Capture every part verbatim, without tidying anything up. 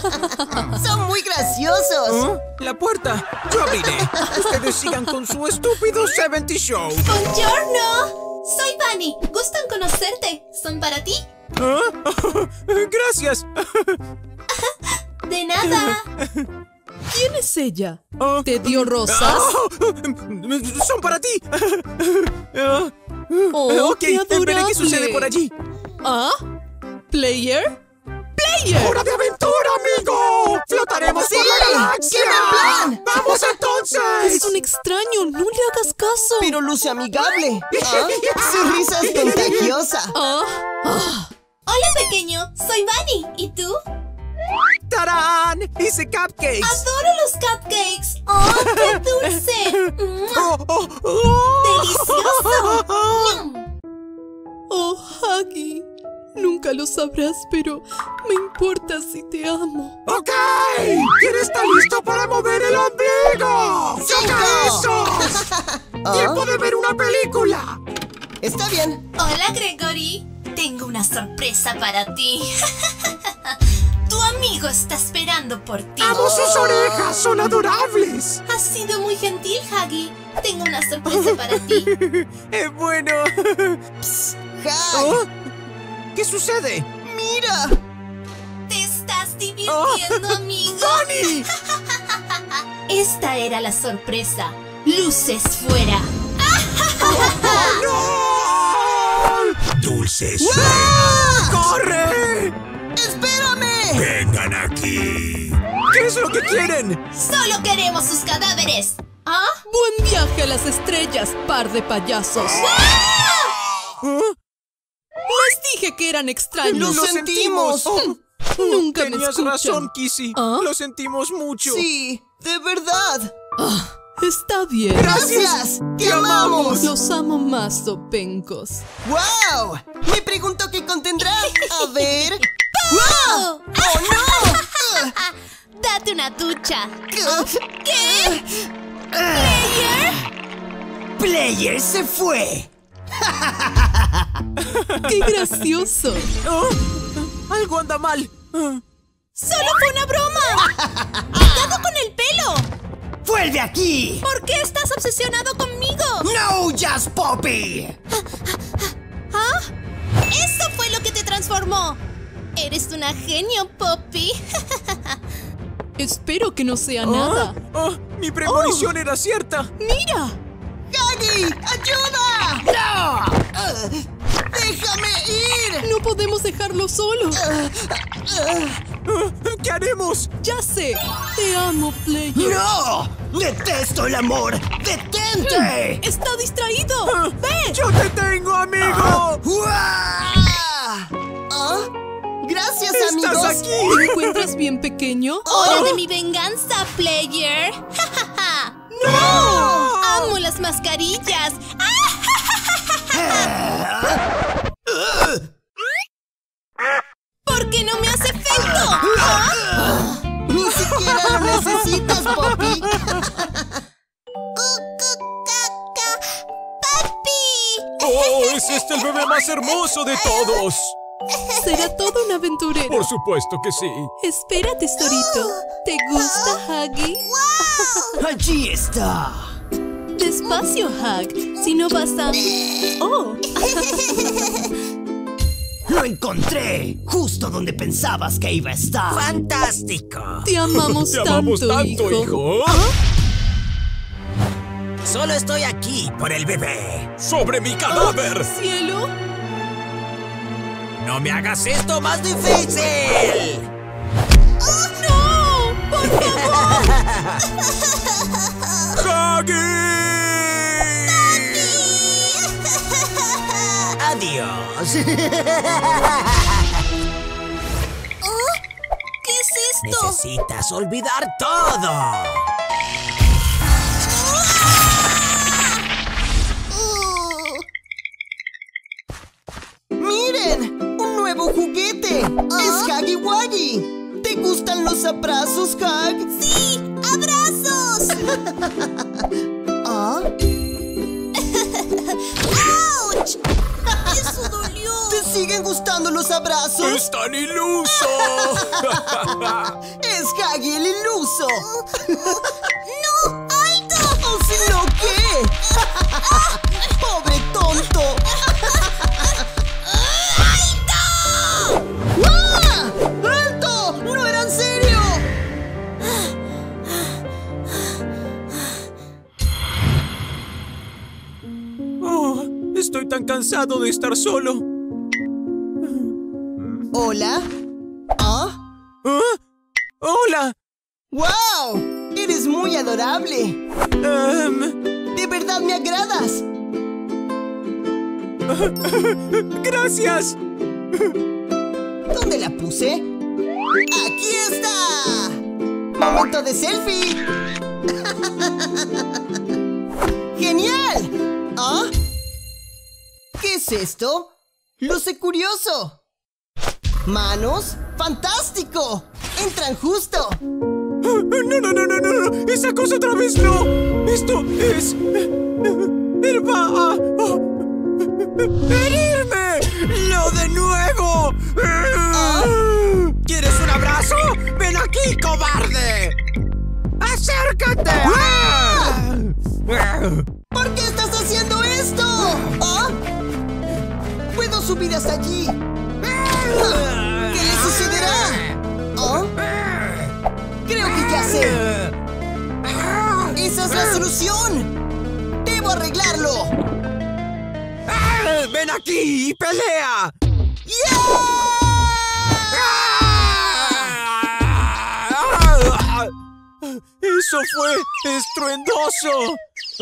¡Son muy graciosos! ¿Oh? ¡La puerta! ¡Yo abriré! Ustedes sigan con su estúpido setenta Show. ¡Buongiorno! Soy Bunny. Gustan conocerte. ¿Son para ti? ¿Ah? ¡Gracias! ¡De nada! ¿Quién es ella? Oh. ¿Te dio rosas? Oh, ¡son para ti! Oh, ok, qué adorable. veré qué sucede por allí. ¿Ah? ¿Player? ¡Player! ¡Hora de aventura, amigo! ¡Flotaremos ¡Sí! por la galaxia! ¡Qué buen plan! ¡Vamos entonces! Es un extraño, no le hagas caso. Pero luce amigable. ¿Ah? Su risa es contagiosa. Ah, ah. Hola, pequeño. Soy Bunny. ¿Y tú? ¡Tarán! ¡Hice cupcakes! Adoro los cupcakes. ¡Oh, qué dulce! ¡Mua! Oh, oh, oh. ¡Delicioso! ¡Yum! Oh, Huggy. Nunca lo sabrás, pero me importa si te amo. ¡Ok! ¿Quién está listo para mover el ombligo? ¡Saca eso! ¿Ah? ¡Tiempo de ver una película! Está bien. Hola, Gregory. Tengo una sorpresa para ti. Tu amigo está esperando por ti. ¡Amo sus orejas! ¡Son adorables! Has sido muy gentil, Huggy. Tengo una sorpresa para ti. ¡Es bueno! Hag, ¿Oh? ¿Qué sucede? mira. Te estás divirtiendo, amigo. ¡Bunny! Esta era la sorpresa. Luces fuera. ¡No! ¡Dulces! ¡Corre! ¡Espérame! ¡Vengan aquí! ¿Qué es lo que quieren? Solo queremos sus cadáveres. ¿Ah? Buen viaje a las estrellas, par de payasos. ¿Oh? Les dije que eran extraños. ¡Lo sentimos! Oh, Nunca me tenías escuchan. razón, Kissy. ¿Ah? Lo sentimos mucho. Sí, de verdad. Ah, está bien. ¡Gracias! ¡Te amamos! Los amo más, sopencos. ¡Wow! Me pregunto qué contendrá. A ver. ¡Wow! ¡Oh, no! Date una ducha. ¿Qué? ¿Player? ¡Player se fue! ¡Qué gracioso! Oh, algo anda mal. ¡Solo fue una broma! ¡Cuidado con el pelo! ¡Vuelve aquí! ¿Por qué estás obsesionado conmigo? ¡No, Just Poppy! ¿Ah? ¡Eso fue lo que te transformó! Eres una genio, Poppy. Espero que no sea nada. Oh, mi premonición era cierta. ¡Mira! ¡Huggy! ¡Ayuda! ¡No! Uh, ¡Déjame ir! No podemos dejarlo solo. Oh, ¿qué haremos? Ya sé. Te amo, Player. ¡No! ¡Detesto el amor! ¡Detente! ¡Está distraído! Ah, ¡Ve! ¡Yo te tengo, amigo! ¡Uah! ¿Ah? ¡Gracias, ¡Estás amigos! aquí! ¿Te encuentras bien pequeño? ¡Hora de mi venganza, Player! ¡No! ¡Amo las mascarillas! ¿Por qué no me hace efecto? ¿Ah? ¡Ni siquiera lo necesitas, Poppy! ¡Papi! ¡Oh, es este el bebé más hermoso de todos! Será todo un aventurero. Por supuesto que sí. Espera, tesorito. ¿Te gusta, Huggy? ¡Allí está! Despacio, Hug. Si no vas a... ¡Oh! ¡Lo encontré! Justo donde pensabas que iba a estar. ¡Fantástico! Te amamos Te tanto, amamos tanto, hijo. hijo. Solo estoy aquí por el bebé. ¡Sobre mi cadáver! ¿Cielo? ¡No me hagas esto más difícil! ¡No! ¡Por favor! ¡Huggy! ¡Adiós! ¿Qué es esto? Necesitas olvidar todo. ¡Miren! ¡Un nuevo juguete! ¡Es Huggy Wuggy! ¿Te gustan los abrazos, Hug? ¡Sí! ¡Abrazos! ¿Ah? ¡Auch! ¡Eso dolió! ¿Te siguen gustando gustando los abrazos? ¡Es tan iluso! ¡Es Huggy el iluso! ¡No! ¡Alto! ¿O si no qué? ¡Pobre tonto! ¡Alto! ¡Ah! ¡Alto! ¡No era en serio! Oh, estoy tan cansado de estar solo. ¿Hola? ¿Ah? ¿Ah? ¡Hola! ¡Wow! ¡Eres muy adorable! Em, ¡De verdad me agradas! ¡Gracias! ¿Dónde la puse? ¡Aquí está! ¡Momento de selfie! ¡Genial! ¿Ah? ¿Qué es esto? ¡Luce curioso! ¿Manos? ¡Fantástico! ¡Entran justo! No, no, no, no, no, no. Esa cosa otra vez no. Esto es... Él va a... ¡herirme! ¡No de nuevo! ¿Ah? ¿Quieres un abrazo? ¡Ven aquí, cobarde! ¡Acércate! ¿Por qué estás haciendo esto? ¿Ah? ¿Puedo subir hasta allí? ¿Qué le sucederá? ¿Ah? Creo que ya sé. ¡Esa es la solución! ¡Debo arreglarlo! ¡Ven aquí y pelea! ¡Eso fue estruendoso!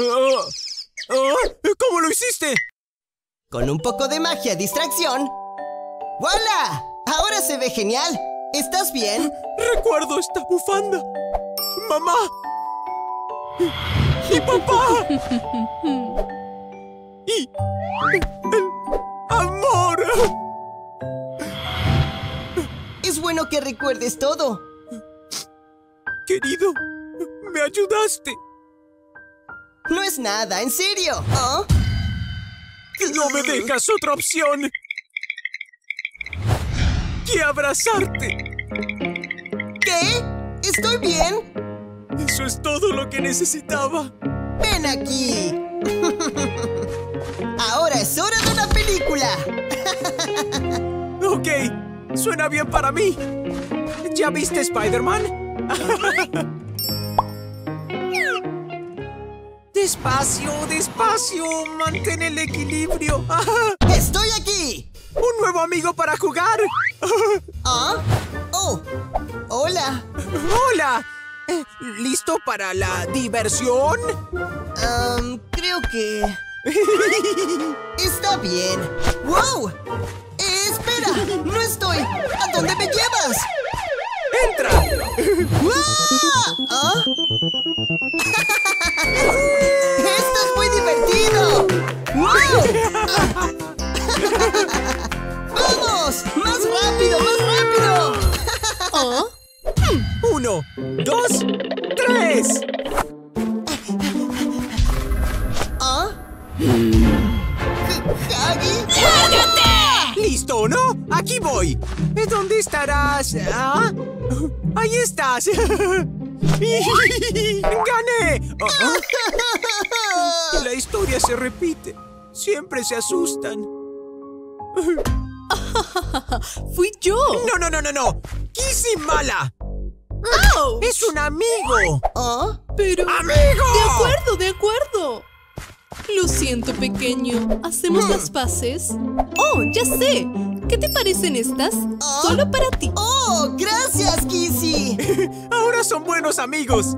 ¿Cómo lo hiciste? Con un poco de magia distracción. ¡Voilà! Ahora se ve genial. ¿Estás bien? Recuerdo esta bufanda. ¡Mamá! ¡Y papá! ¡Y el amor! Es bueno que recuerdes todo. Querido, me ayudaste. No es nada, en serio. ¿Ah? No me dejas otra opción que abrazarte. ¿Qué? ¿Estoy bien? Eso es todo lo que necesitaba. ¡Ven aquí! Ahora es hora de una película. Ok, suena bien para mí. ¿Ya viste Spider-Man? Despacio, despacio. Mantén el equilibrio. ¡Estoy aquí! ¡Un nuevo amigo para jugar! ¿Ah? ¡Oh! ¡Hola! ¡Hola! Eh, ¿Listo para la diversión? Um, creo que... Está bien. ¡Wow! Eh, ¡Espera! ¡No estoy! ¿A dónde me llevas? ¡Entra! ¡Ah! ¿Ah? ¡Esto es muy divertido! ¡Wow! ¡Vamos! ¡Más rápido! ¡Más rápido! ¿Ah? Uno, dos, tres. ¿Ah? ¿Huggy? ¡Lárgate! ¿Listo, no? Aquí voy. ¿Dónde estarás? ¿Ah? Ahí estás. ¡Gané! ¿Ah? La historia se repite. Siempre se asustan. ¡Fui yo! No, no, no, no, no. ¡Kissy mala! ¡Auch! ¡Es un amigo! ¿Ah? Pero... ¡Amigo! De acuerdo, de acuerdo. Lo siento, pequeño. ¿Hacemos las paces? Oh, ya sé. ¿Qué te parecen estas? ¿Ah? Solo para ti. ¡Oh! ¡Gracias, Kissy! Ahora son buenos amigos.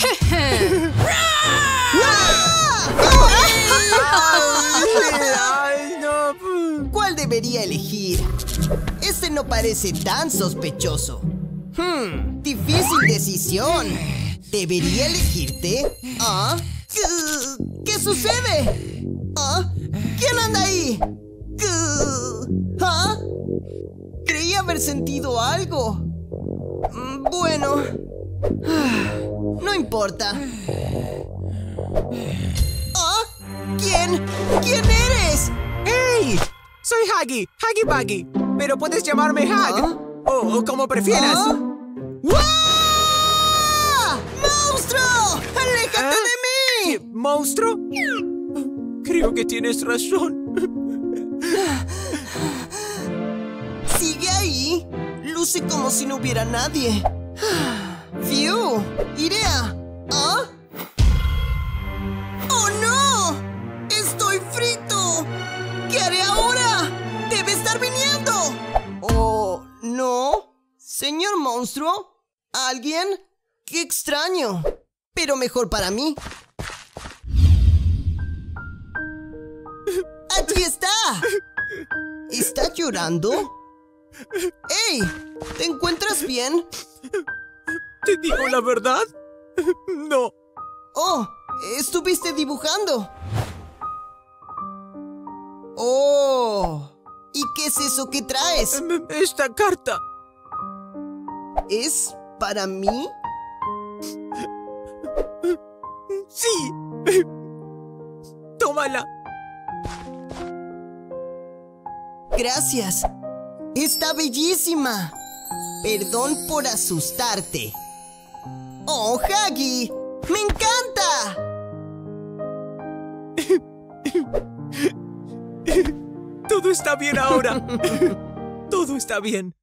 Ay, no. ¿Cuál debería elegir? Este no parece tan sospechoso. Hmm, difícil decisión. ¿Debería elegirte? ¿Ah? ¿Qué, qué sucede? ¿Ah? ¿Quién anda ahí? ¿Qué? ¿Ah? Creí haber sentido algo. Mm, Bueno, no importa. ¿Ah? ¿Quién? ¿Quién eres? ¡Hey! Soy Huggy, Huggy Buggy. pero puedes llamarme Hag. ¿Ah? O, o como prefieras. ¿Ah? ¡Guau! ¡Monstruo! ¡Aléjate ¿Ah? de mí! ¿Qué, ¿Monstruo? Creo que tienes razón. ¿Sigue ahí? Luce como si no hubiera nadie. ¡Fiu! ¡Irea! ¿Ah? ¡Oh, no! ¡Estoy frito! ¿Qué haré ahora? ¡Debe estar viniendo! ¿Oh, no? ¿Señor monstruo? ¿Alguien? ¡Qué extraño! Pero mejor para mí. ¡Aquí está! ¿Está llorando? ¡Ey! ¿Te encuentras bien? ¿Te digo la verdad? No. ¡Oh! ¡Estuviste dibujando! ¡Oh! ¿Y qué es eso que traes? Esta carta. ¿Es para mí? Sí. Tómala. Gracias. Está bellísima. Perdón por asustarte. ¡Oh, Huggy! ¡Me encanta! Todo está bien ahora. Todo está bien.